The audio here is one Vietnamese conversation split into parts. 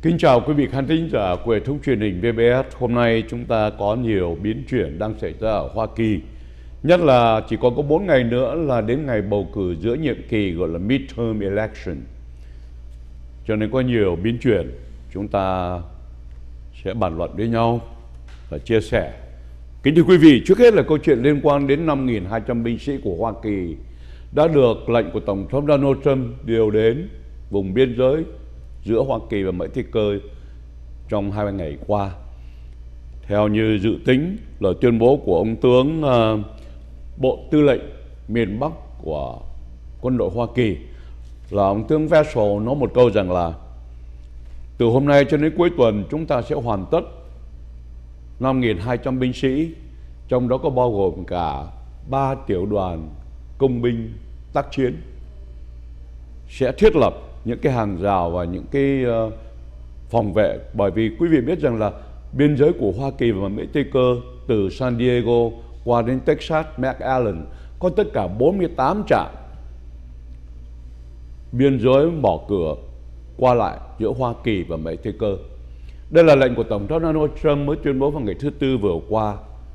Kính chào quý vị khán thính giả của hệ thống truyền hình VBS. Hôm nay chúng ta có nhiều biến chuyển đang xảy ra ở Hoa Kỳ. Nhất là chỉ còn có 4 ngày nữa là đến ngày bầu cử giữa nhiệm kỳ gọi là midterm election. Cho nên có nhiều biến chuyển. Chúng ta sẽ bàn luận với nhau và chia sẻ. Kính thưa quý vị, trước hết là câu chuyện liên quan đến 5.200 binh sĩ của Hoa Kỳ đã được lệnh của Tổng thống Donald Trump điều đến vùng biên giới giữa Hoa Kỳ và Mexico trong 2 ngày qua. Theo như dự tính, lời tuyên bố của ông tướng Bộ Tư lệnh miền Bắc của quân đội Hoa Kỳ là ông tướng Vessel nói một câu rằng là từ hôm nay cho đến cuối tuần chúng ta sẽ hoàn tất 5.200 binh sĩ, trong đó có bao gồm cả 3 tiểu đoàn công binh tác chiến, sẽ thiết lập những cái hàng rào và những cái phòng vệ. Bởi vì quý vị biết rằng là biên giới của Hoa Kỳ và Mexico từ San Diego qua đến Texas, McAllen có tất cả 48 trạm biên giới mở cửa qua lại giữa Hoa Kỳ và Mexico. Đây là lệnh của Tổng thống Donald Trump mới tuyên bố vào ngày thứ Tư vừa qua.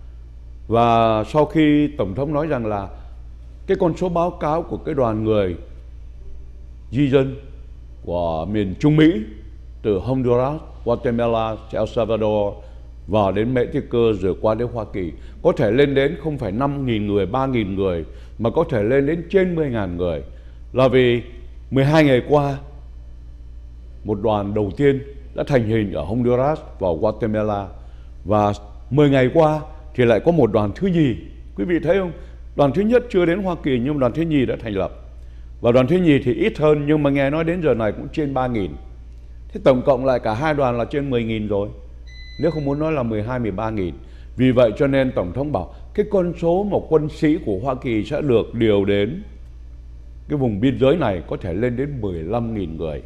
Và sau khi Tổng thống nói rằng là cái con số báo cáo của cái đoàn người di dân của miền Trung Mỹ từ Honduras, Guatemala, El Salvador vào đến Mexico rồi qua đến Hoa Kỳ có thể lên đến không phải 5.000 người, 3.000 người mà có thể lên đến trên 10.000 người. Là vì 12 ngày qua một đoàn đầu tiên đã thành hình ở Honduras và Guatemala, và 10 ngày qua thì lại có một đoàn thứ nhì. Quý vị thấy không? Đoàn thứ nhất chưa đến Hoa Kỳ nhưng đoàn thứ nhì đã thành lập. Và đoàn thứ nhì thì ít hơn nhưng mà nghe nói đến giờ này cũng trên 3.000. Thế tổng cộng lại cả hai đoàn là trên 10.000 rồi. Nếu không muốn nói là 12, 13.000. Vì vậy cho nên Tổng thống bảo cái con số một quân sĩ của Hoa Kỳ sẽ được điều đến cái vùng biên giới này có thể lên đến 15.000 người.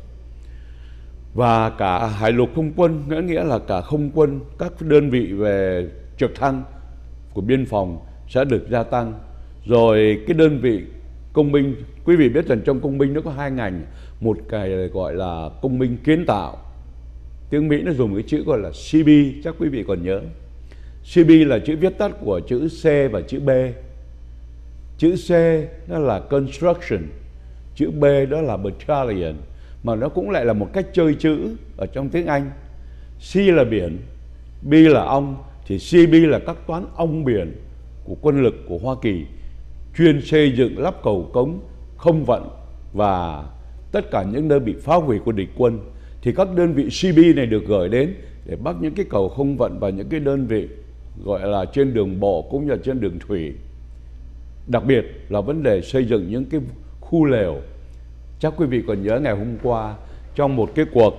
Và cả hải lục không quân, nghĩa là cả không quân, các đơn vị về trực thăng của biên phòng sẽ được gia tăng. Rồi cái đơn vị công binh, quý vị biết rằng trong công binh nó có hai ngành. Một cái gọi là công binh kiến tạo, tiếng Mỹ nó dùng cái chữ gọi là CB, chắc quý vị còn nhớ. CB là chữ viết tắt của chữ C và chữ B. Chữ C đó là construction, chữ B đó là battalion, mà nó cũng lại là một cách chơi chữ ở trong tiếng Anh. C là biển, B là ong, thì CB là các toán ong biển của quân lực của Hoa Kỳ, chuyên xây dựng lắp cầu cống, không vận và tất cả những nơi bị phá hủy của địch quân. Thì các đơn vị CB này được gửi đến để bắt những cái cầu không vận và những cái đơn vị gọi là trên đường bộ cũng như là trên đường thủy. Đặc biệt là vấn đề xây dựng những cái khu lều. Chắc quý vị còn nhớ ngày hôm qua trong một cái cuộc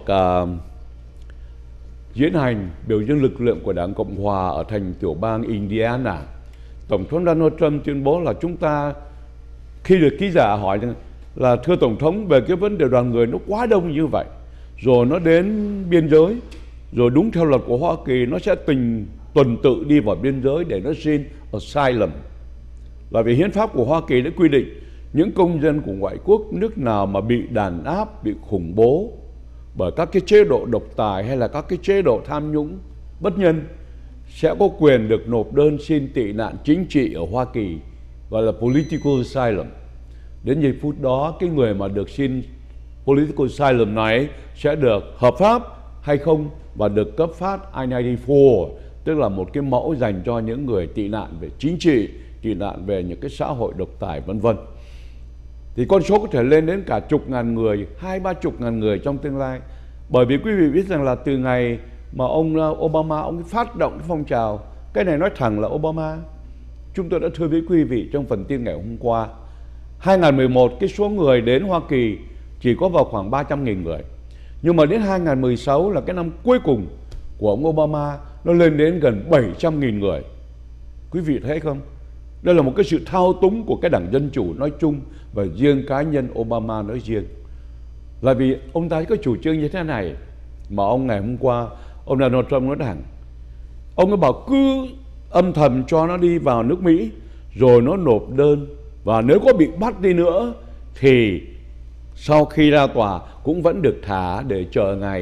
diễn hành biểu dương lực lượng của Đảng Cộng Hòa ở thành tiểu bang Indiana, Tổng thống Donald Trump tuyên bố là chúng ta, khi được ký giả hỏi là thưa Tổng thống về cái vấn đề đoàn người nó quá đông như vậy, rồi nó đến biên giới, rồi đúng theo luật của Hoa Kỳ nó sẽ tuần tự đi vào biên giới để nó xin asylum. Là vì hiến pháp của Hoa Kỳ đã quy định những công dân của ngoại quốc nước nào mà bị đàn áp, bị khủng bố bởi các cái chế độ độc tài hay là các cái chế độ tham nhũng bất nhân sẽ có quyền được nộp đơn xin tị nạn chính trị ở Hoa Kỳ, gọi là political asylum. Đến giây phút đó cái người mà được xin political asylum này sẽ được hợp pháp hay không và được cấp phát I-94, tức là một cái mẫu dành cho những người tị nạn về chính trị, tị nạn về những cái xã hội độc tài vân vân. Thì con số có thể lên đến cả chục ngàn người, 20-30 ngàn người trong tương lai. Bởi vì quý vị biết rằng là từ ngày mà ông Obama ông phát động cái phong trào, cái này nói thẳng là Obama. Chúng tôi đã thưa với quý vị trong phần tin ngày hôm qua, 2011 cái số người đến Hoa Kỳ chỉ có vào khoảng 300.000 người. Nhưng mà đến 2016 là cái năm cuối cùng của ông Obama, nó lên đến gần 700.000 người. Quý vị thấy không? Đây là một cái sự thao túng của cái Đảng Dân Chủ nói chung và riêng cá nhân Obama nói riêng. Là vì ông ta có chủ trương như thế này mà ông ngày hôm qua ông Donald Trump nói thẳng. Ông ấy bảo cứ âm thầm cho nó đi vào nước Mỹ rồi nó nộp đơn, và nếu có bị bắt đi nữa thì sau khi ra tòa cũng vẫn được thả để chờ ngày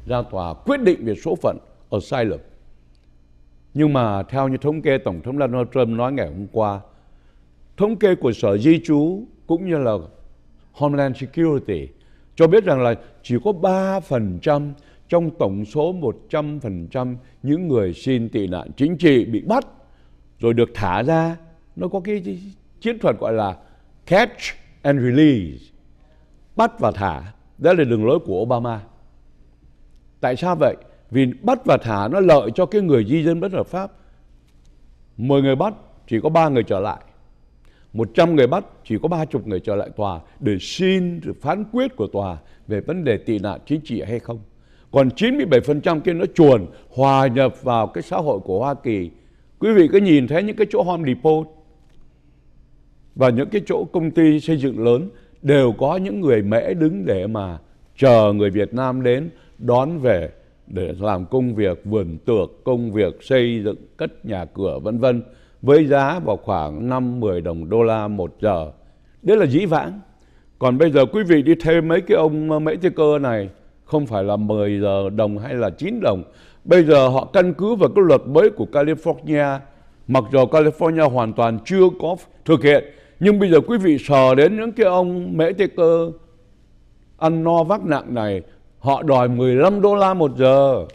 ra tòa quyết định về số phận asylum. Nhưng mà theo như thống kê Tổng thống Donald Trump nói ngày hôm qua, thống kê của Sở Di trú cũng như là Homeland Security cho biết rằng là chỉ có 3% trong tổng số 100% những người xin tị nạn chính trị bị bắt rồi được thả ra. Nó có cái chiến thuật gọi là catch and release, bắt và thả. Đó là đường lối của Obama. Tại sao vậy? Vì bắt và thả nó lợi cho cái người di dân bất hợp pháp. 10 người bắt chỉ có 3 người trở lại, 100 người bắt chỉ có 30 người trở lại tòa để xin phán quyết của tòa về vấn đề tị nạn chính trị hay không. Còn 97% kia nó chuồn hòa nhập vào cái xã hội của Hoa Kỳ. Quý vị có nhìn thấy những cái chỗ Home Depot và những cái chỗ công ty xây dựng lớn đều có những người Mễ đứng để mà chờ người Việt Nam đến đón về để làm công việc vườn tược, công việc xây dựng, cất nhà cửa vân vân, với giá vào khoảng 5-10 đồng đô la một giờ. Đấy là dĩ vãng. Còn bây giờ quý vị đi thuê mấy cái ông Mễ Tây Cơ này không phải là 10 giờ đồng hay là 9 đồng. Bây giờ họ căn cứ vào cái luật mới của California, mặc dù California hoàn toàn chưa có thực hiện, nhưng bây giờ quý vị sờ đến những cái ông Mễ Tây Cơ ăn no vác nặng này, họ đòi 15 đô la một giờ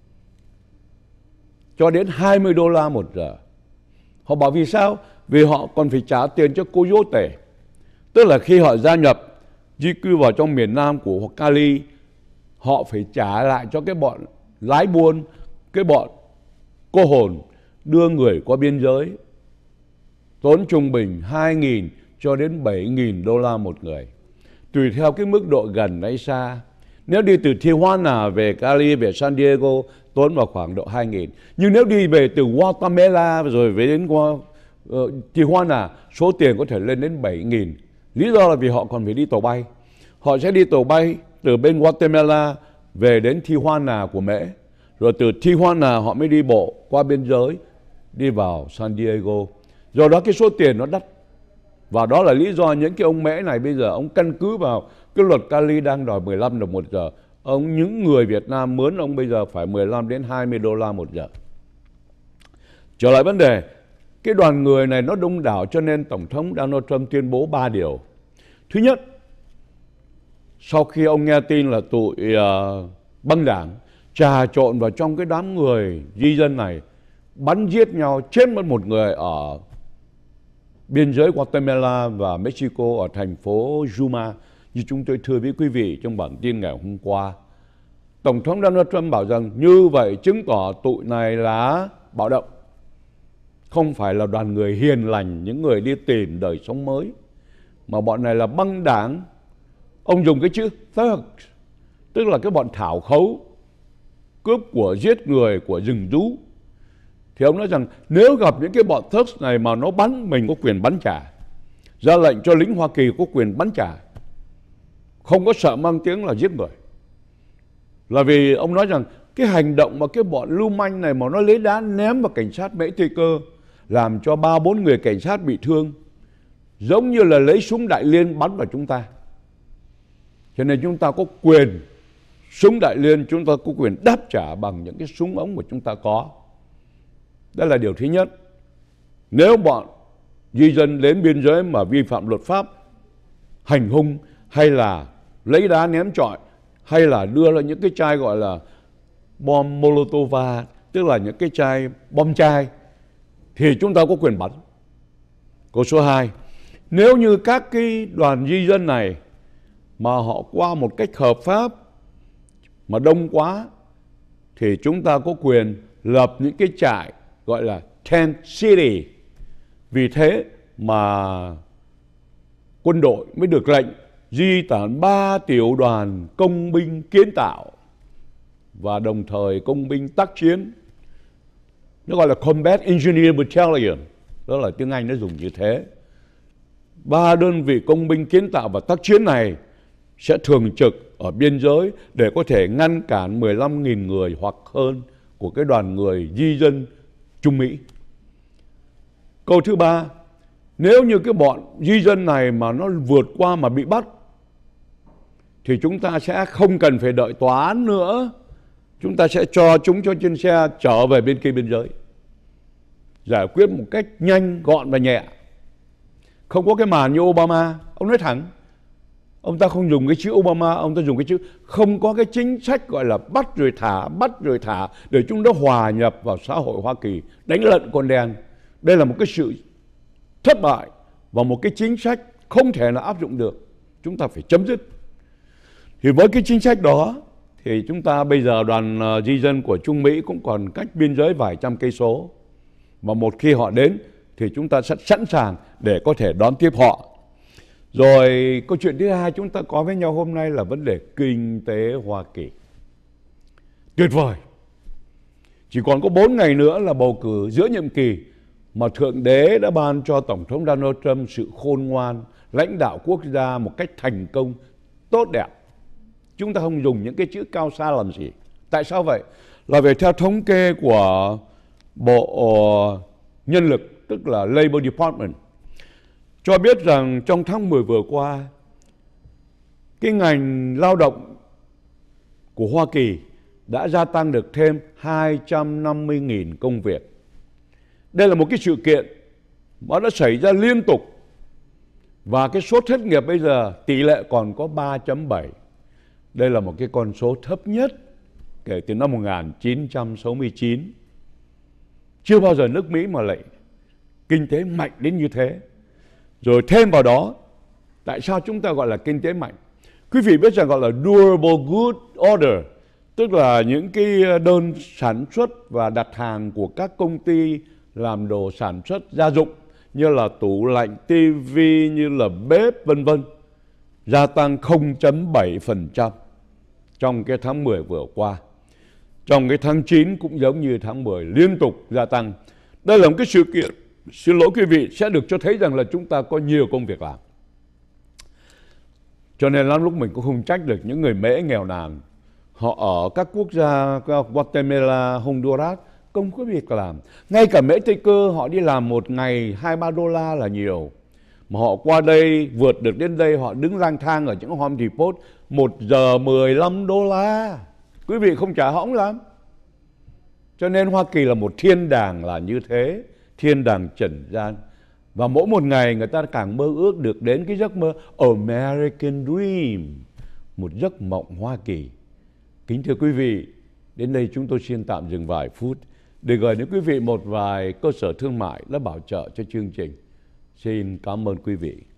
cho đến 20 đô la một giờ. Họ bảo vì sao? Vì họ còn phải trả tiền cho Coyote. Tức là khi họ gia nhập di cư vào trong miền Nam của Cali, họ phải trả lại cho cái bọn lái buôn, cái bọn cô hồn đưa người qua biên giới, tốn trung bình 2.000 cho đến 7.000 đô la một người, tùy theo cái mức độ gần hay xa. Nếu đi từ Tijuana về Cali, về San Diego tốn vào khoảng độ 2.000. Nhưng nếu đi về từ Guatemala rồi về đến Tijuana, số tiền có thể lên đến 7.000. Lý do là vì họ còn phải đi tàu bay. Họ sẽ đi tàu bay từ bên Guatemala về đến Tijuana của Mễ. Rồi từ Tijuana họ mới đi bộ qua biên giới đi vào San Diego. Do đó cái số tiền nó đắt. Và đó là lý do những cái ông Mễ này bây giờ ông căn cứ vào cái luật Cali đang đòi 15 đồng một giờ. Những người Việt Nam mướn ông bây giờ phải 15 đến 20 đô la một giờ. Trở lại vấn đề, cái đoàn người này nó đông đảo cho nên Tổng thống Donald Trump tuyên bố 3 điều. Thứ nhất, sau khi ông nghe tin là tụi băng đảng trà trộn vào trong cái đám người di dân này, bắn giết nhau, chết mất một người ở biên giới Guatemala và Mexico ở thành phố Yuma, như chúng tôi thưa với quý vị trong bản tin ngày hôm qua. Tổng thống Donald Trump bảo rằng như vậy chứng tỏ tụi này là bạo động, không phải là đoàn người hiền lành, những người đi tìm đời sống mới, mà bọn này là băng đảng. Ông dùng cái chữ thug, tức là cái bọn thảo khấu, cướp của, giết người, của rừng rú. Thì ông nói rằng nếu gặp những cái bọn thugs này mà nó bắn, mình có quyền bắn trả. Ra lệnh cho lính Hoa Kỳ có quyền bắn trả, không có sợ mang tiếng là giết người. Là vì ông nói rằng cái hành động mà cái bọn lưu manh này mà nó lấy đá ném vào cảnh sát Mễ Tây Cơ, làm cho 3-4 người cảnh sát bị thương, giống như là lấy súng Đại Liên bắn vào chúng ta. Cho nên chúng ta có quyền, súng Đại Liên chúng ta có quyền đáp trả bằng những cái súng ống mà chúng ta có. Đó là điều thứ nhất. Nếu bọn di dân đến biên giới mà vi phạm luật pháp, hành hung hay là lấy đá ném trọi hay là đưa ra những cái chai gọi là bom Molotova, tức là những cái chai bom chai, thì chúng ta có quyền bắn. Câu số 2, nếu như các cái đoàn di dân này mà họ qua một cách hợp pháp mà đông quá, thì chúng ta có quyền lập những cái trại gọi là tent city. Vì thế mà quân đội mới được lệnh di tản 3 tiểu đoàn công binh kiến tạo và đồng thời công binh tác chiến. Nó gọi là Combat Engineer Battalion, đó là tiếng Anh nó dùng như thế. 3 đơn vị công binh kiến tạo và tác chiến này sẽ thường trực ở biên giới để có thể ngăn cản 15.000 người hoặc hơn của cái đoàn người di dân Trung Mỹ. Câu thứ 3, nếu như cái bọn di dân này mà nó vượt qua mà bị bắt, thì chúng ta sẽ không cần phải đợi tòa án nữa, chúng ta sẽ cho chúng cho trên xe trở về bên kia biên giới, giải quyết một cách nhanh, gọn và nhẹ. Không có cái màn như Obama. Ông nói thẳng, ông ta không dùng cái chữ Obama, ông ta dùng cái chữ không có cái chính sách gọi là bắt rồi thả để chúng nó hòa nhập vào xã hội Hoa Kỳ, đánh lận con đen. Đây là một cái sự thất bại và một cái chính sách không thể nào áp dụng được. Chúng ta phải chấm dứt. Thì với cái chính sách đó thì chúng ta bây giờ đoàn di dân của Trung Mỹ cũng còn cách biên giới vài trăm cây số. Và một khi họ đến thì chúng ta sẽ sẵn sàng để có thể đón tiếp họ. Rồi câu chuyện thứ hai chúng ta có với nhau hôm nay là vấn đề kinh tế Hoa Kỳ. Tuyệt vời. Chỉ còn có 4 ngày nữa là bầu cử giữa nhiệm kỳ mà Thượng Đế đã ban cho Tổng thống Donald Trump sự khôn ngoan, lãnh đạo quốc gia một cách thành công, tốt đẹp. Chúng ta không dùng những cái chữ cao xa làm gì. Tại sao vậy? Là vì theo thống kê của Bộ Nhân lực, tức là Labor Department, cho biết rằng trong tháng 10 vừa qua, cái ngành lao động của Hoa Kỳ đã gia tăng được thêm 250.000 công việc. Đây là một cái sự kiện mà đã xảy ra liên tục. Và cái số thất nghiệp bây giờ tỷ lệ còn có 3.7. Đây là một cái con số thấp nhất kể từ năm 1969. Chưa bao giờ nước Mỹ mà lại kinh tế mạnh đến như thế. Rồi thêm vào đó, tại sao chúng ta gọi là kinh tế mạnh? Quý vị biết rằng gọi là durable good order, tức là những cái đơn sản xuất và đặt hàng của các công ty làm đồ sản xuất gia dụng như là tủ lạnh, tivi, như là bếp, vân vân, gia tăng 0.7% trong cái tháng 10 vừa qua. Trong cái tháng 9 cũng giống như tháng 10 liên tục gia tăng. Đây là một cái sự kiện, xin lỗi quý vị, sẽ được cho thấy rằng là chúng ta có nhiều công việc làm. Cho nên lắm lúc mình cũng không trách được những người Mễ nghèo nàn. Họ ở các quốc gia Guatemala, Honduras không có việc làm. Ngay cả Mễ Tây Cơ họ đi làm một ngày 2-3 đô la là nhiều. Mà họ qua đây, vượt được đến đây, họ đứng lang thang ở những Home Depot 1 giờ 15 đô la. Quý vị không trả họ không làm. Cho nên Hoa Kỳ là một thiên đàng là như thế, thiên đàng trần gian. Và mỗi một ngày người ta càng mơ ước được đến cái giấc mơ American Dream, một giấc mộng Hoa Kỳ. Kính thưa quý vị, đến đây chúng tôi xin tạm dừng vài phút để gửi đến quý vị một vài cơ sở thương mại đã bảo trợ cho chương trình. Xin cảm ơn quý vị.